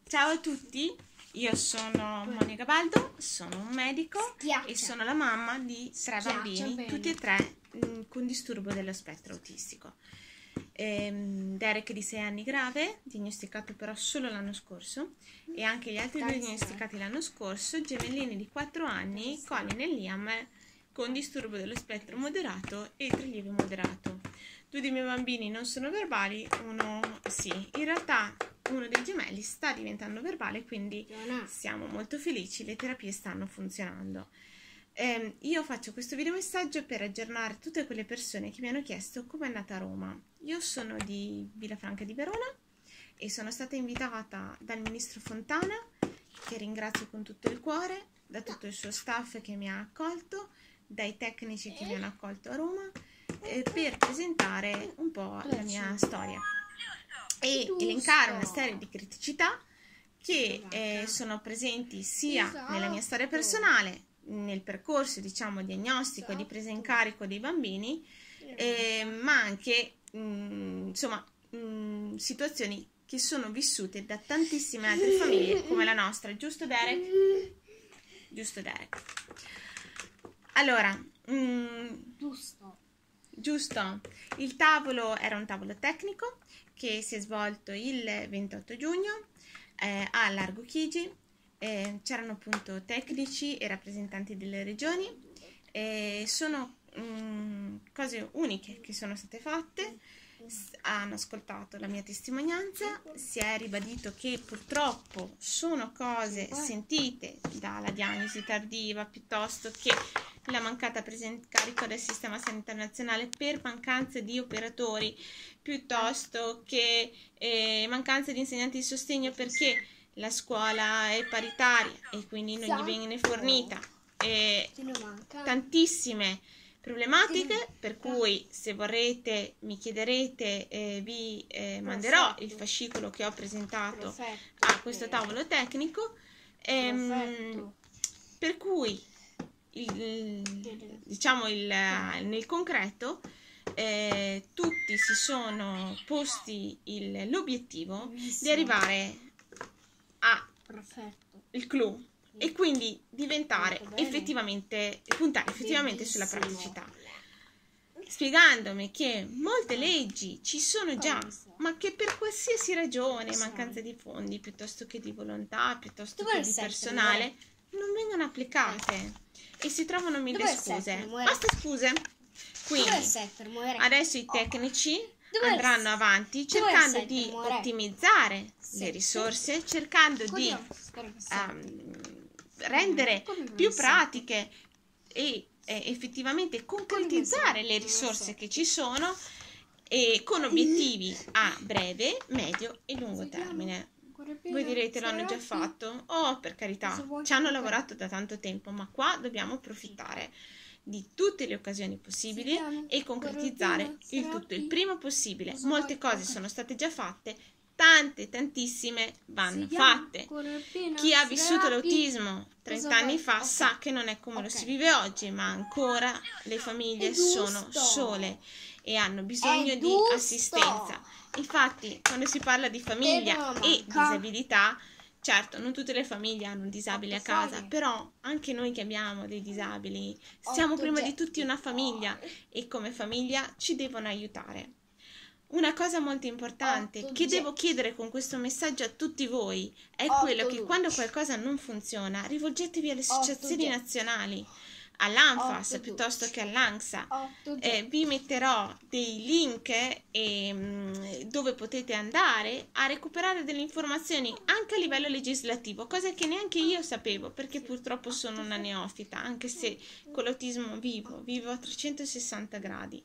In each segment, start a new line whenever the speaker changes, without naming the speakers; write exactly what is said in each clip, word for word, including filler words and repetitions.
Ciao a tutti, io sono Monica Baldo, sono un medico
Schiaccia.
e sono la mamma di tre
Schiaccia
bambini,
bene.
tutti e tre mh, con disturbo dello spettro autistico. Ehm, Derek di sei anni grave, diagnosticato però solo l'anno scorso, e anche gli altri due diagnosticati l'anno scorso, gemellini di quattro anni, Colin e Liam, con disturbo dello spettro moderato e trilievo moderato. Due dei miei bambini non sono verbali, uno sì. In realtà uno dei gemelli sta diventando verbale, quindi siamo molto felici, le terapie stanno funzionando. Eh, io faccio questo video messaggio per aggiornare tutte quelle persone che mi hanno chiesto come è andata a Roma. Io sono di Villafranca di Verona e sono stata invitata dal ministro Fontana, che ringrazio con tutto il cuore, da tutto il suo staff che mi ha accolto, dai tecnici che mi hanno accolto a Roma, eh, per presentare un po' la mia storia e elencare una serie di criticità che eh, sono presenti sia nella mia storia personale, nel percorso diciamo diagnostico e di presa in carico dei bambini, eh, ma anche mh, insomma mh, situazioni che sono vissute da tantissime altre famiglie come la nostra, giusto Derek? Giusto Derek. Allora, mh,
Giusto.
giusto, il tavolo era un tavolo tecnico che si è svolto il ventotto giugno eh, a Largo Chigi. Eh, c'erano appunto tecnici e rappresentanti delle regioni. Eh, sono mh, cose uniche che sono state fatte. S- hanno ascoltato la mia testimonianza, si è ribadito che purtroppo sono cose sentite dalla diagnosi tardiva piuttosto che la mancata presa in carico del sistema sanitario nazionale per mancanza di operatori, piuttosto che eh, mancanza di insegnanti di sostegno perché la scuola è paritaria e quindi non gli viene fornita, e tantissime problematiche, per cui se vorrete mi chiederete, eh, vi eh, manderò il fascicolo che ho presentato a questo tavolo tecnico, ehm, per cui il, diciamo il, nel concreto eh, tutti si sono posti il- l'obiettivo di arrivare a il clou e quindi diventare effettivamente, puntare effettivamente sulla praticità, spiegandomi che molte leggi ci sono già, ma che per qualsiasi ragione, mancanza di fondi, piuttosto che di volontà, piuttosto che di personale, non vengono applicate e si trovano mille scuse. Basta scuse. Quindi adesso i tecnici andranno avanti cercando di ottimizzare le risorse, cercando di um, rendere più pratiche e eh, effettivamente concretizzare le risorse che ci sono e con obiettivi a breve, medio e lungo termine. Voi direte l'hanno già fatto? Oh, per carità, ci hanno lavorato da tanto tempo, ma qua dobbiamo approfittare di tutte le occasioni possibili e concretizzare il tutto il prima possibile. Molte cose sono state già fatte, tante, tantissime vanno fatte. Chi ha vissuto l'autismo trenta anni fa sa che non è come lo si vive oggi, ma ancora le famiglie sono sole e hanno bisogno di assistenza. Infatti, quando si parla di famiglia e disabilità, certo, non tutte le famiglie hanno un disabile a casa, però anche noi che abbiamo dei disabili siamo prima di tutti una famiglia e come famiglia ci devono aiutare. Una cosa molto importante che devo chiedere con questo messaggio a tutti voi è quello che quando qualcosa non funziona rivolgetevi alle associazioni nazionali, all'ANFAS piuttosto che all'ANSA. Eh, vi metterò dei link eh, dove potete andare a recuperare delle informazioni anche a livello legislativo, cosa che neanche io sapevo perché purtroppo sono una neofita, anche se con l'autismo vivo, vivo a trecentosessanta gradi.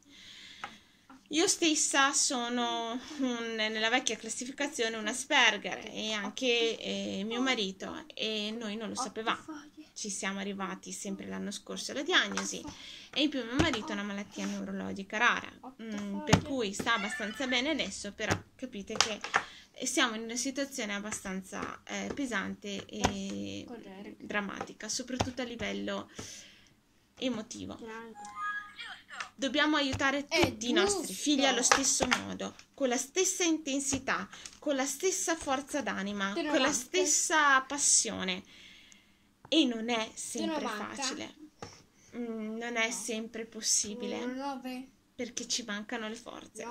Io stessa sono un, nella vecchia classificazione un Asperger e anche eh, mio marito, e noi non lo sapevamo. Ci siamo arrivati sempre l'anno scorso alla diagnosi e in più mio marito ha una malattia neurologica rara, mm, per cui sta abbastanza bene adesso, però capite che siamo in una situazione abbastanza eh, pesante e drammatica, soprattutto a livello emotivo. Dobbiamo aiutare tutti i nostri figli allo stesso modo, con la stessa intensità, con la stessa forza d'anima, con la stessa passione. E non è sempre facile, mm, non è sempre possibile, perché ci mancano le forze.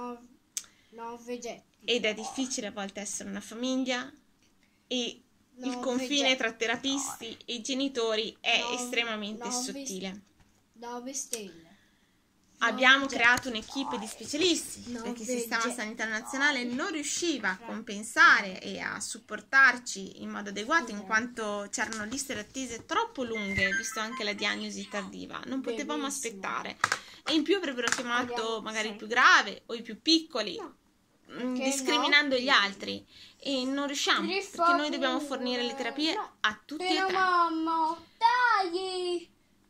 Ed è difficile a volte essere una famiglia e il confine tra terapisti e genitori è estremamente sottile.
nove stelle.
Abbiamo creato un'equipe di specialisti perché il Sistema Sanitario Nazionale non riusciva a compensare e a supportarci in modo adeguato, in quanto c'erano liste d'attesa troppo lunghe, visto anche la diagnosi tardiva. Non potevamo aspettare. E in più avrebbero chiamato magari il più grave o i più piccoli, discriminando gli altri. E non riusciamo, perché noi dobbiamo fornire le terapie a tutti e tre.
Mamma, dai,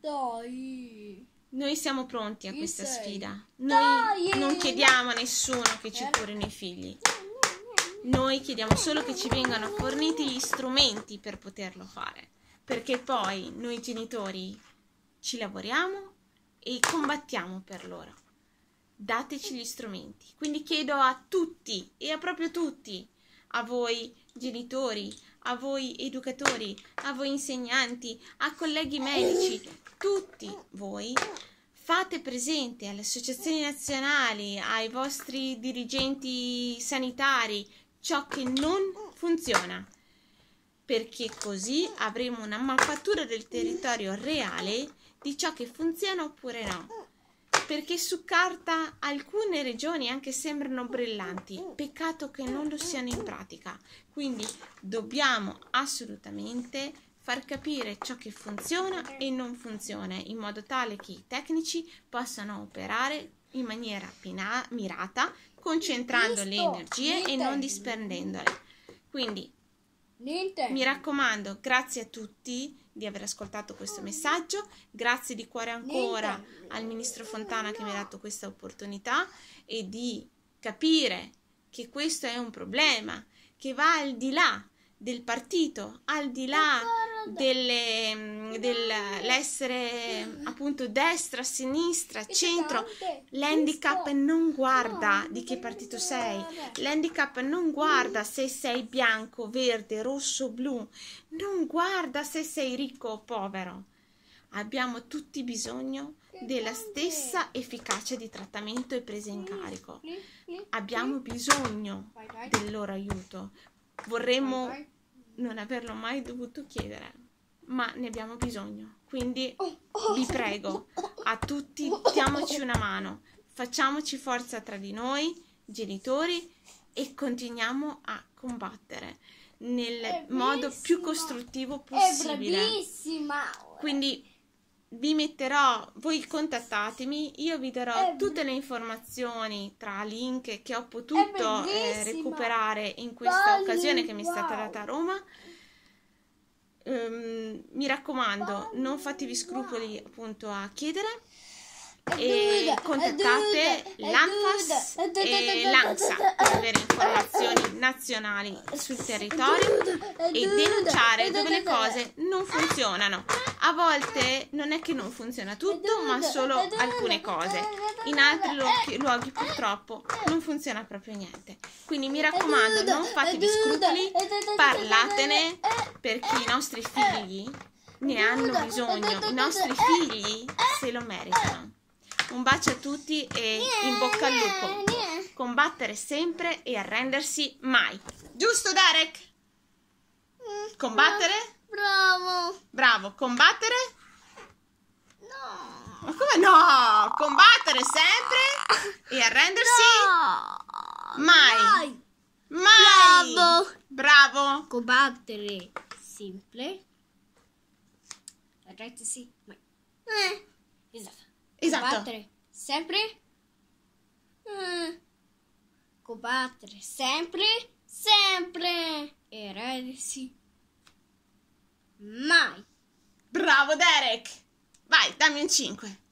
dai.
Noi siamo pronti a questa sfida. Noi non chiediamo a nessuno che ci curino i figli. Noi chiediamo solo che ci vengano forniti gli strumenti per poterlo fare. Perché poi noi genitori ci lavoriamo e combattiamo per loro. Dateci gli strumenti. Quindi chiedo a tutti, e a proprio tutti, a voi genitori, a voi educatori, a voi insegnanti, a colleghi medici, tutti voi fate presente alle associazioni nazionali, ai vostri dirigenti sanitari ciò che non funziona, perché così avremo una mappatura del territorio reale di ciò che funziona oppure no. Perché su carta alcune regioni anche sembrano brillanti, peccato che non lo siano in pratica. Quindi dobbiamo assolutamente far capire ciò che funziona e non funziona, in modo tale che i tecnici possano operare in maniera pina- mirata, concentrando le energie e non disperdendole. Quindi, mi raccomando, grazie a tutti di aver ascoltato questo messaggio, grazie di cuore ancora al Ministro Fontana che mi ha dato questa opportunità e di capire che questo è un problema che va al di là del partito, al di là delle, dell'essere appunto destra, sinistra, centro. L'handicap non guarda di che partito sei, l'handicap non guarda se sei bianco, verde, rosso, blu, non guarda se sei ricco o povero. Abbiamo tutti bisogno della stessa efficacia di trattamento e presa in carico. Abbiamo bisogno del loro aiuto. Vorremmo non averlo mai dovuto chiedere, ma ne abbiamo bisogno. Quindi vi prego, a tutti diamoci una mano, facciamoci forza tra di noi, genitori, e continuiamo a combattere nel modo più costruttivo possibile.
È bravissima.
Quindi vi metterò, voi contattatemi, io vi darò
È
tutte le informazioni tra link che ho potuto eh, recuperare in questa
Bali,
occasione che mi è
wow.
stata data a Roma. Um, mi raccomando, non fatevi scrupoli appunto a chiedere e contattate l'ANFAS e l'ANSA per avere informazioni nazionali sul territorio e denunciare dove le cose non funzionano. A volte non è che non funziona tutto, ma solo alcune cose. In altri luoghi, luoghi purtroppo non funziona proprio niente. Quindi mi raccomando, non fatevi scrupoli, parlatene, perché i nostri figli ne hanno bisogno, i nostri figli se lo meritano. Un bacio a tutti e in bocca al lupo. Combattere sempre e arrendersi mai. Giusto, Derek? Combattere?
Bravo.
Bravo, combattere?
No.
Ma come no? Combattere sempre e arrendersi
No.
mai. Mai.
Bravo.
Bravo.
Combattere sempre. Arrendersi mai. Eh. Esatto.
Esatto.
Combattere sempre. Eh. Combattere sempre, sempre. E arrendersi mai.
Bravo, Derek. Vai, dammi un cinque.